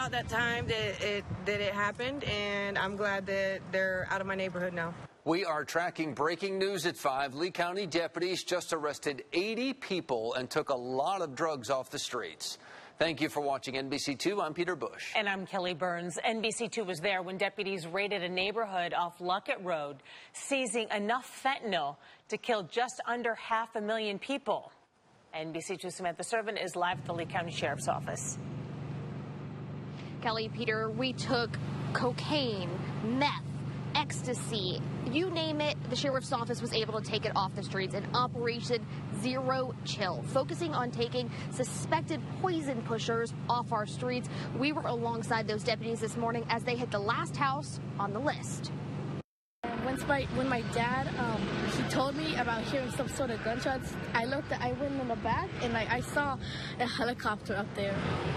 about that time that it happened, and I'm glad that they're out of my neighborhood now. We are tracking breaking news at 5. Lee County deputies just arrested 80 people and took a lot of drugs off the streets. Thank you for watching NBC2. I'm Peter Bush. And I'm Kelly Burns. NBC2 was there when deputies raided a neighborhood off Luckett Road, seizing enough fentanyl to kill just under 500,000 people. NBC2 Samantha Servant is live at the Lee County Sheriff's Office. Kelly, Peter, we took cocaine, meth, ecstasy, you name it, the Sheriff's Office was able to take it off the streets in Operation Zero Chill, focusing on taking suspected poison pushers off our streets. We were alongside those deputies this morning as they hit the last house on the list. When my dad, he told me about hearing some sort of gunshots, I went in the back and I saw a helicopter up there.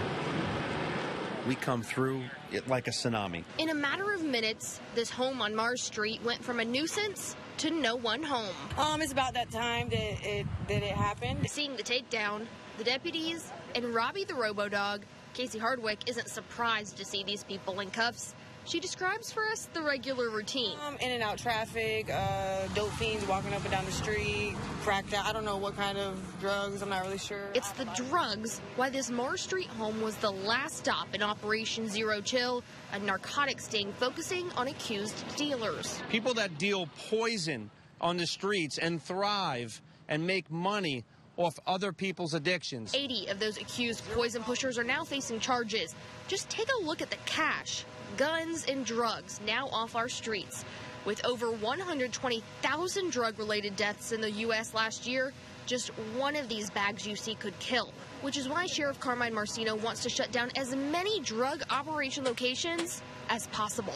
We come through it like a tsunami. In a matter of minutes, this home on Mars Street went from a nuisance to no one home. It's about that time that it happened. Seeing the takedown, the deputies, and Robbie the robo-dog, Casey Hardwick isn't surprised to see these people in cuffs. She describes for us the regular routine. In and out traffic, dope fiends walking up and down the street, cracked out. I don't know what kind of drugs, I'm not really sure. It's the drugs why this Mars Street home was the last stop in Operation Zero Chill, a narcotics sting focusing on accused dealers. People that deal poison on the streets and thrive and make money off other people's addictions. 80 of those accused poison pushers are now facing charges. Just take a look at the cash. Guns and drugs now off our streets. With over 120,000 drug-related deaths in the U.S. last year, just one of these bags you see could kill, which is why Sheriff Carmine Marcino wants to shut down as many drug operation locations as possible.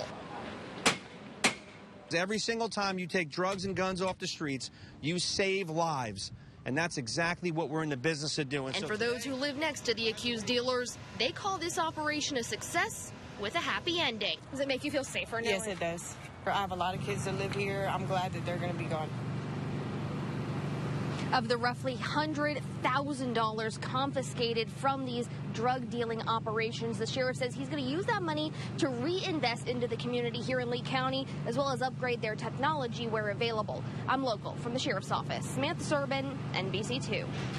Every single time you take drugs and guns off the streets, you save lives. And that's exactly what we're in the business of doing. And for those who live next to the accused dealers, they call this operation a success with a happy ending. Does it make you feel safer now? Yes, it does. I have a lot of kids that live here. I'm glad that they're going to be gone. Of the roughly $100,000 confiscated from these drug dealing operations, the sheriff says he's going to use that money to reinvest into the community here in Lee County, as well as upgrade their technology where available. I'm local from the sheriff's office. Samantha Serban, NBC2.